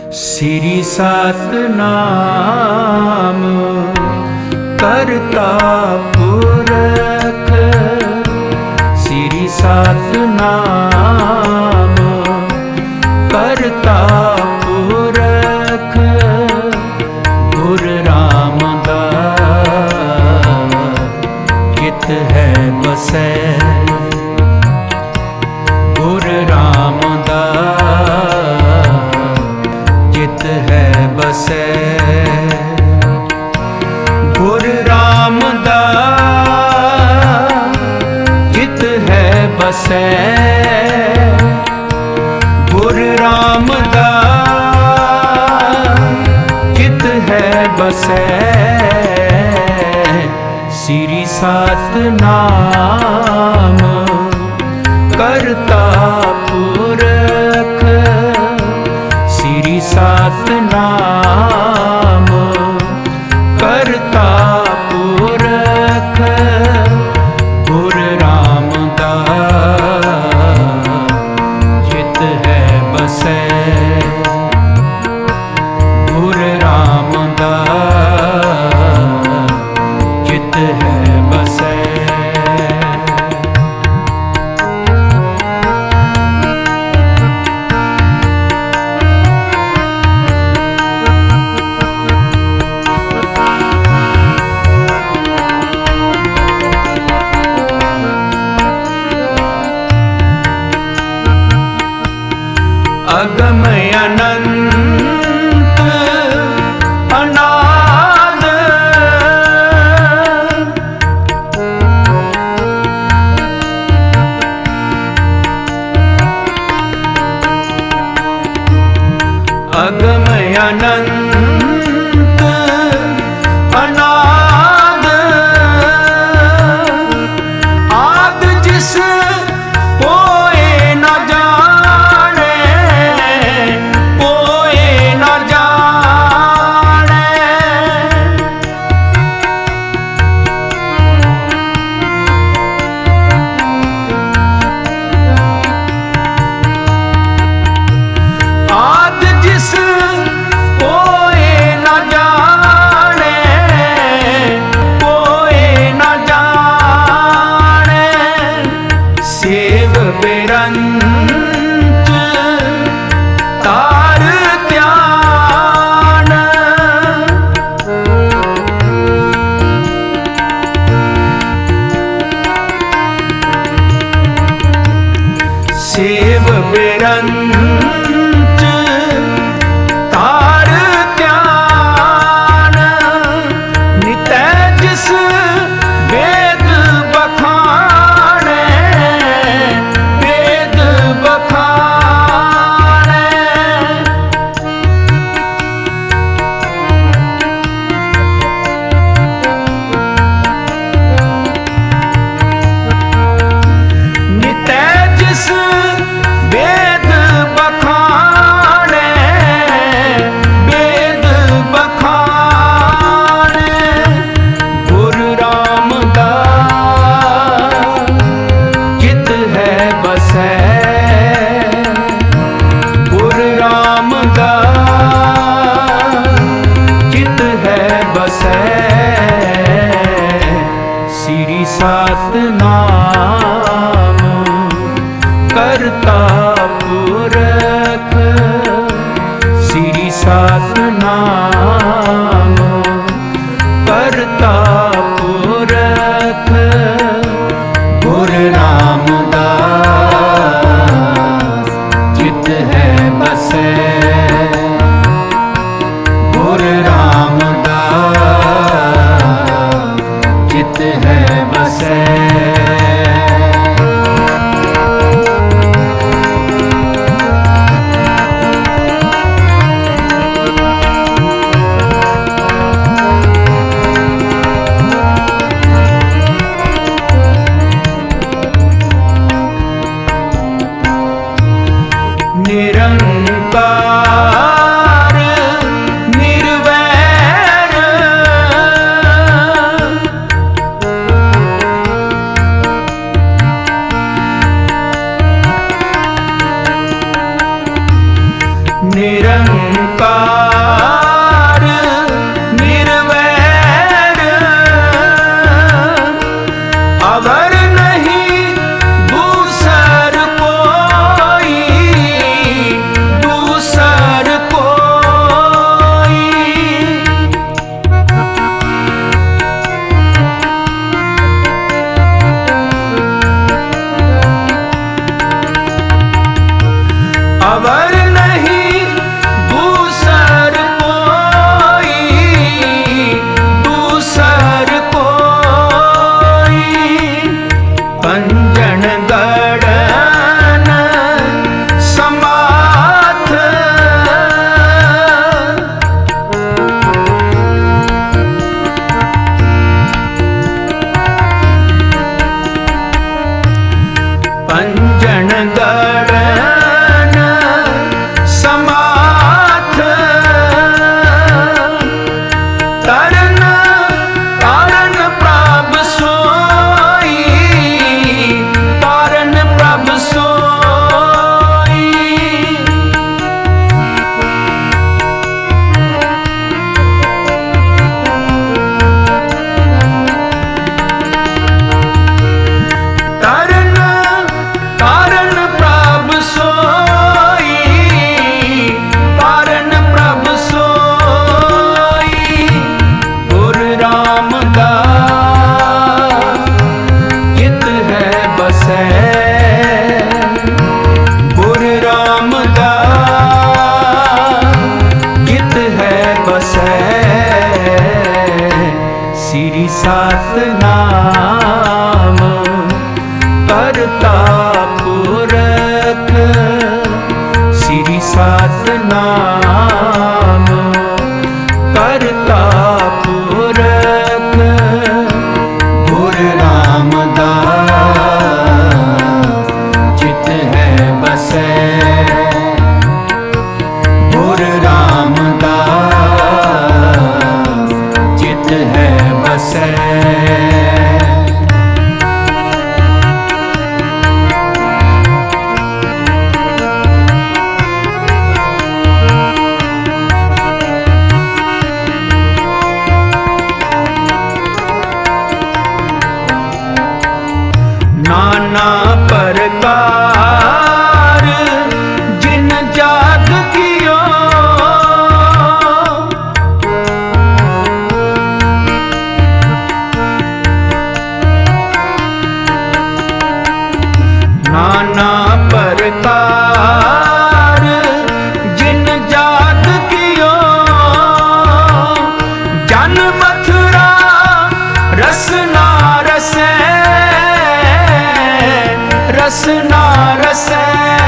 श्री सतनाम करता पुरख, श्री सतनाम करता पुरख, गुर रामदास चित है बसै, गुर रामदास चित है बसै, गुर रामदास चित है बसै, गुर रामदास चित है बसै, श्री सतनाम करता पुरख, श्री सतनाम करता पुरख, गुर रामदास चित है बसै, गुर रामदास चित है बसै। अगम अनंत अनाद, अगम अनंत अनाद, आद जिस कोई न जाने, कोई न जाने, आद जिस कोई न जाने, कोई न जाने, सेव बिरंच तार त्यान, सेव बिरंच तार त्यान, नितै जिस वेद बखाने, वेद बखाने, नितै जिस वेद बखाने, वेद बखाने, गुर रामदास चित है बसै, गुर रामदास चित है बसै, श्री सतनाम करता पुरख, श्री सतनाम करता पुरख, गुर रामदास चित है बसै, गुर रामदास चित है बसै। निरंकार निर्वैर, निरंकार निराकार निर्वैर, अवर नहीं दूसर कोई, दूसर कोई। अवर नहीं दूसर कोई, दूसर कोई। पंजन गड़न समाथ, पंजन गड़न समाथ, तरन तारन प्रभ सोई, तारन प्रभ सोई। तरन तारन प्रभ सोई, तारन प्रभ सोई। गुर रामदास चित है बसै, गुर रामदास चित है बसै। श्री सतनाम करता पुरख, श्री सतनाम करता पुरख। गुर रामदास चित है बसै, गुर रामदास चित है बसै। नाना प्रकार जिन जाग कियो, नाना प्रकार जिन जाग कियो। जन मथुरा रसना रसै, रसना रसै।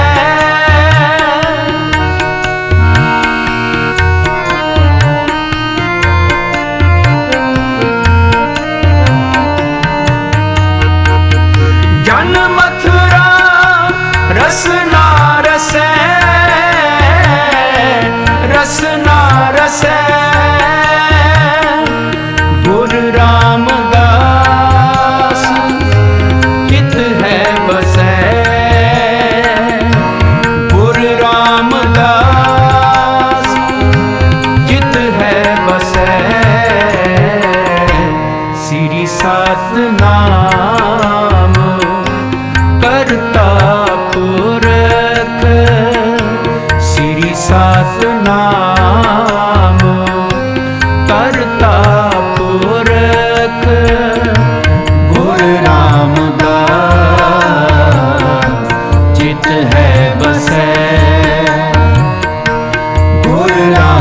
जन मथुरा रसना रसै, रसना रसै। गुर रामदास चित है बसै, गुर रामदास चित है बसै। श्री सतनाम करता पुरख, श्री सतनाम करता पुरख। गुर रामदास चित है बसै, गुर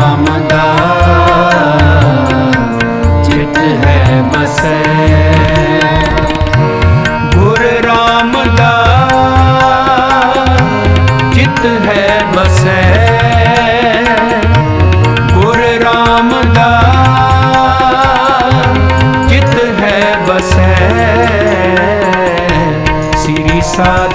रामदास चित है बसै। गुर रामदास चित है बसै, गुर रामदास चित है बसै। श्री सत